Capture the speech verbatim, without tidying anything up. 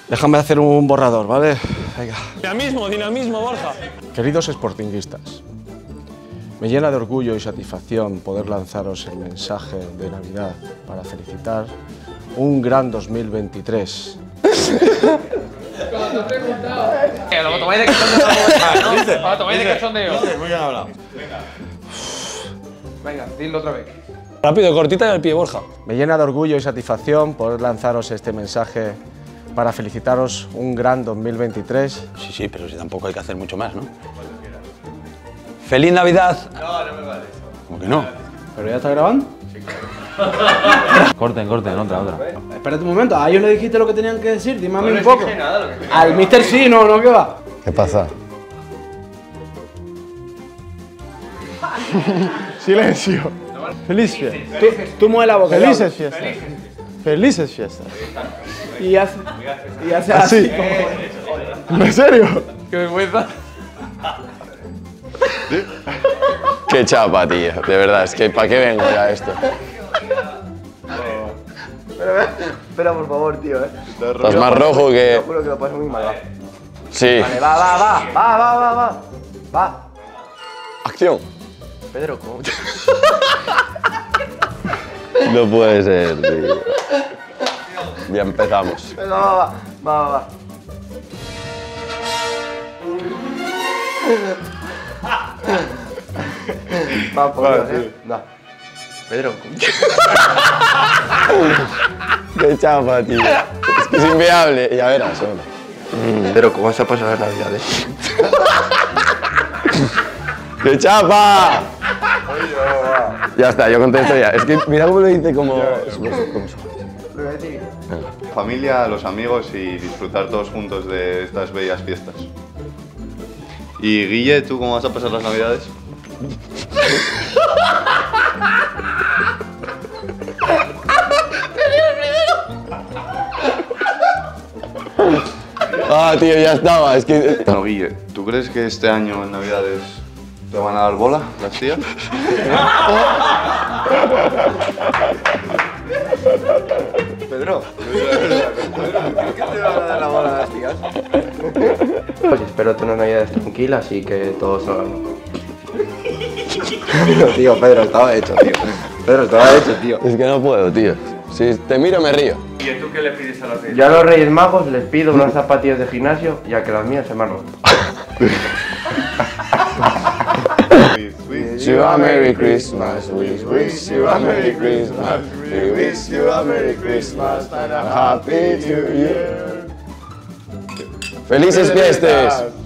Déjame hacer un borrador, ¿vale? Venga. Dinamismo, dinamismo, Borja. Queridos sportinguistas, me llena de orgullo y satisfacción poder lanzaros el mensaje de Navidad para felicitar un gran dos mil veintitrés. Lo tomáis de cachondeo, ¿no? Lo tomáis de cachondeo. Muy bien hablado. Venga, dilo otra vez. Rápido, cortita y al pie, Borja. Me llena de orgullo y satisfacción poder lanzaros este mensaje para felicitaros un gran dos mil veintitrés. Sí, sí, pero si tampoco hay que hacer mucho más, ¿no? ¡Feliz Navidad! No, no me vale. ¿Cómo que no? ¿Pero ya está grabando? Sí, claro. Corten, corten, otra, otra. Espérate un momento, a ellos le dijiste lo que tenían que decir, dime a mí No un les poco. dije nada, lo que tenía. Al mister sí, no, no, ¿qué va? ¿Qué pasa? Silencio. Feliz fiesta. Tú, tú mueve la boca. Felices fiestas. Felices fiestas. Y hace, y hace Así. así. ¿En serio? Qué vergüenza. Qué chapa, tío. De verdad, es que ¿para qué vengo ya esto? Espera, por favor, tío, eh. Estás más rojo que... Te juro que lo paso muy mal, va. Sí. Vale, va, va, va, va, va, va, va. Va. Acción. Pedro, ¿cómo? No puede ser, tío. Ya empezamos. Venga, va, va, va, va, va. Va, por Dios, eh. Va. Pedro, ¿cómo? Qué chapa, tío. Es que es inviable. Ya verás, hombre. Pedro, ¿cómo vas a pasar las navidades? ¡Qué chapa! Ya está, yo contesto ya. Es que mira cómo lo dice como... Lo voy a decir. Familia, los amigos y disfrutar todos juntos de estas bellas fiestas. Y Guille, ¿tú cómo vas a pasar las navidades? Ah, tío, ya estaba. Es que... No, Guille, ¿tú crees que este año en navidades te van a dar bola las tías? Pedro. ¿Por qué te van a dar la bola a las tías? Pues espero tener navidades tranquilas y que todo salga bien. No, tío, Pedro, estaba hecho, tío. Pedro, estaba hecho, tío. Es que no puedo, tío. Si te miro, me río. ¿Y tú qué le pides a los reyes? Yo a los Reyes Magos les pido unas zapatillas de gimnasio, ya que las mías se me han roto. Wish you a Merry Christmas, we wish you a Merry Christmas, we wish you a Merry Christmas and a Happy New Year. ¡Felices fiestas!